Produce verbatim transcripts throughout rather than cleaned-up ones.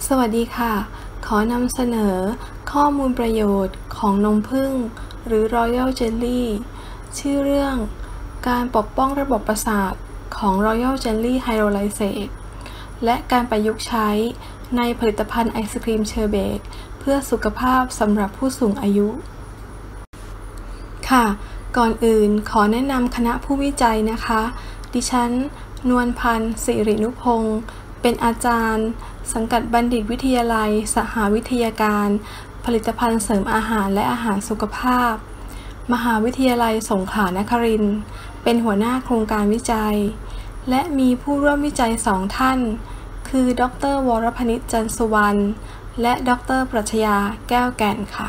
สวัสดีค่ะ ขอนำเสนอข้อมูลประโยชน์ของนมผึ้งหรือ Royal Jelly ชื่อเรื่องการปกป้องระบบประสาทของ Royal Jelly Hydrolysate และการประยุกต์ใช้ในผลิตภัณฑ์ไอศกรีมเชอร์เบตเพื่อสุขภาพสำหรับผู้สูงอายุ ค่ะ ก่อนอื่นขอแนะนำคณะผู้วิจัยนะคะ ดิฉัน นวลพันธ์ สิรินุพงศ์ เป็นอาจารย์สังกัดบัณฑิตวิทยาลัยสหวิทยาการผลิตภัณฑ์เสริมอาหารและอาหารสุขภาพมหาวิทยาลัยสงขลานครินทร์เป็นหัวหน้าโครงการวิจัยและมีผู้ร่วมวิจัยสองท่านคือดร.วรพนิช จันทร์สุวรรณและดร.ปรัชญาแก้วแก่นค่ะ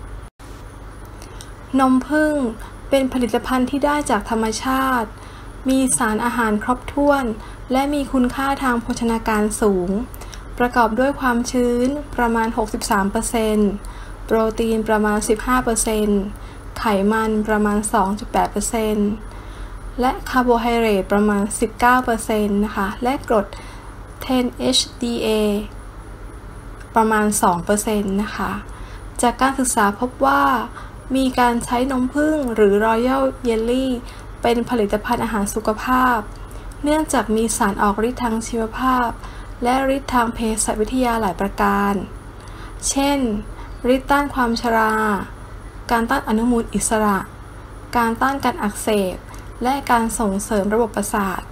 นมผึ้งเป็นผลิตภัณฑ์ที่ได้จากธรรมชาติมีสารอาหารครบถ้วนและมีคุณค่าทางโภชนาการสูงประกอบด้วยความชื้นประมาณ หกสิบสามเปอร์เซ็นต์ โปรตีนประมาณ สิบห้าเปอร์เซ็นต์ ไขมันประมาณ สองจุดแปดเปอร์เซ็นต์ และคาร์โบไฮเดรตประมาณ สิบเก้าเปอร์เซ็นต์ นะคะและกรด เท็น เอช ดี เอ ประมาณ สองเปอร์เซ็นต์ นะคะจากการศึกษาพบว่ามีการใช้นมผึ้งหรือ Royal Jelly เป็นผลิตภัณฑ์อาหารสุขภาพเนื่องจากมีสารออกฤทธิ์ทางชีวภาพและฤทธิ์ทางเภสัชวิทยาหลายประการเช่นฤทธิ์ต้านความชราการต้านอนุมูลอิสระการต้านการอักเสบและการส่งเสริมระบบประสาท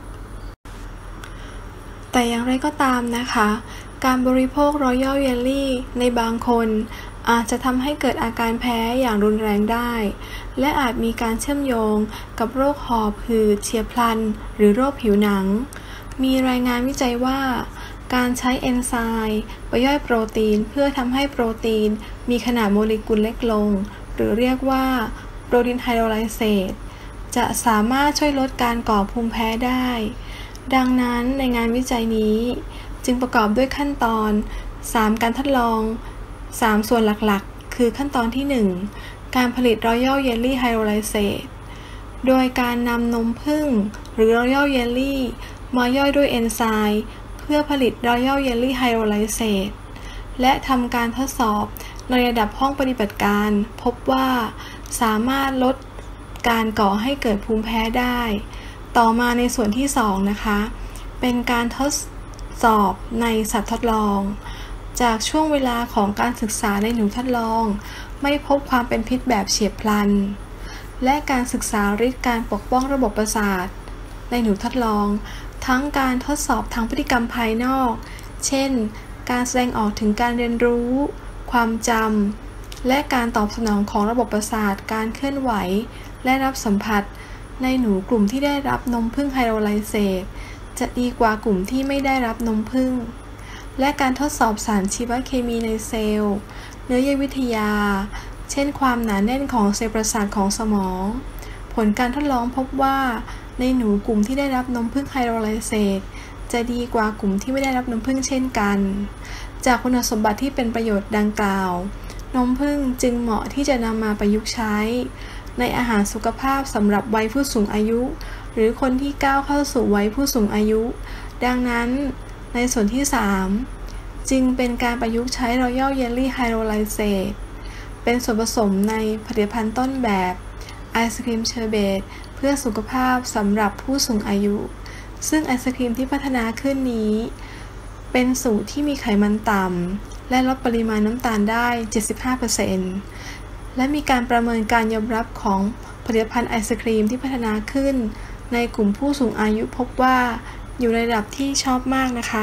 แต่อย่างไรก็ตามนะคะการบริโภค Royal Jelly ในบางคนอาจจะทำให้เกิดอาการแพ้อย่างรุนแรงได้และอาจมีการเชื่อมโยงกับโรคหอบหืดเฉียบพลันหรือโรคผิวหนังมีรายงานวิจัยว่าการใช้เอนไซม์ไปย่อยโปรตีนเพื่อทำให้โปรตีนมีขนาดโมเลกุลเล็กลงหรือเรียกว่าโปรตีนไฮโดรไลเซตจะสามารถช่วยลดการก่อภูมิแพ้ได้ดังนั้นในงานวิจัยนี้จึงประกอบด้วยขั้นตอนสามการทดลองสามส่วนหลักๆคือขั้นตอนที่หนึ่งการผลิต Royal Jelly Hydrolysate โดยการนำนมผึ้งหรือ Royal Jelly มาย่อยด้วยเอนไซม์เพื่อผลิต Royal Jelly Hydrolysate และทำการทดสอบในระดับห้องปฏิบัติการพบว่าสามารถลดการก่อให้เกิดภูมิแพ้ได้ต่อมาในส่วนที่สองนะคะเป็นการทดสอบในสัตว์ทดลองจากช่วงเวลาของการศึกษาในหนูทดลองไม่พบความเป็นพิษแบบเฉียบพลันและการศึกษาฤทธิ์การปกป้องระบบประสาทในหนูทดลองทั้งการทดสอบทางพฤติกรรมภายนอกเช่นการแสดงออกถึงการเรียนรู้ความจำและการตอบสนองของระบบประสาทการเคลื่อนไหวและรับสัมผัสในหนูกลุ่มที่ได้รับนมผึ้งไฮโดรไลเซตจะดีกว่ากลุ่มที่ไม่ได้รับนมผึ้งและการทดสอบสารชีวเคมีในเซลล์เนื้อเยื่อวิทยาเช่นความหนาแน่นของเซลล์ประสาทของสมองผลการทดลองพบว่าในหนูกลุ่มที่ได้รับนมผึ้งไฮโดรไลเซตจะดีกว่ากลุ่มที่ไม่ได้รับนมผึ้งเช่นกันจากคุณสมบัติที่เป็นประโยชน์ดังกล่าวนมผึ้งจึงเหมาะที่จะนำมาประยุกต์ใช้ในอาหารสุขภาพสำหรับวัยผู้สูงอายุหรือคนที่ก้าวเข้าสู่วัยผู้สูงอายุดังนั้นในส่วนที่สามจึงเป็นการประยุกต์ใช้ Royal Jelly Hydrolysate เป็นส่วนผสมในผลิตภัณฑ์ต้นแบบไอศกรีมเชอร์เบตเพื่อสุขภาพสำหรับผู้สูงอายุซึ่งไอศกรีมที่พัฒนาขึ้นนี้เป็นสูตรที่มีไขมันต่ำและลดปริมาณน้ำตาลได้ เจ็ดสิบห้าเปอร์เซ็นต์ และมีการประเมินการยอมรับของผลิตภัณฑ์ไอศกรีมที่พัฒนาขึ้นในกลุ่มผู้สูงอายุพบว่าอยู่ในระดับที่ชอบมากนะคะ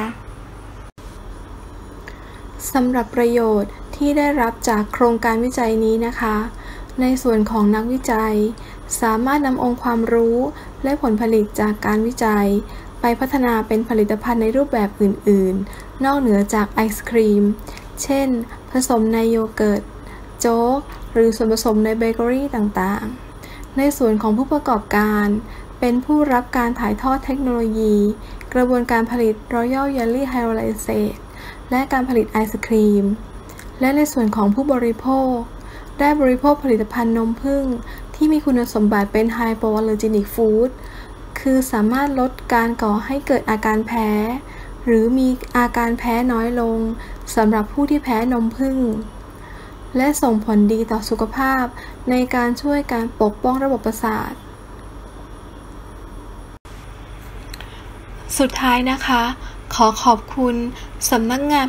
สำหรับประโยชน์ที่ได้รับจากโครงการวิจัยนี้นะคะในส่วนของนักวิจัยสามารถนำองค์ความรู้และผลผลิตจากการวิจัยไปพัฒนาเป็นผลิตภัณฑ์ในรูปแบบอื่นๆนอกเหนือจากไอศกรีมเช่นผสมในโยเกิร์ตโจ๊กหรือส่วนผสมในเบเกอรี่ต่างๆในส่วนของผู้ประกอบการเป็นผู้รับการถ่ายทอดเทคโนโลยีกระบวนการผลิต Royal Jelly Hydrolysate และการผลิตไอศกรีมและในส่วนของผู้บริโภคได้บริโภคผลิตภัณฑ์นมผึ้งที่มีคุณสมบัติเป็น Hypoallergenic Food คือสามารถลดการก่อให้เกิดอาการแพ้หรือมีอาการแพ้น้อยลงสำหรับผู้ที่แพ้นมผึ้งและส่งผลดีต่อสุขภาพในการช่วยการปกป้องระบบประสาทสุดท้ายนะคะขอขอบคุณสำนักงาน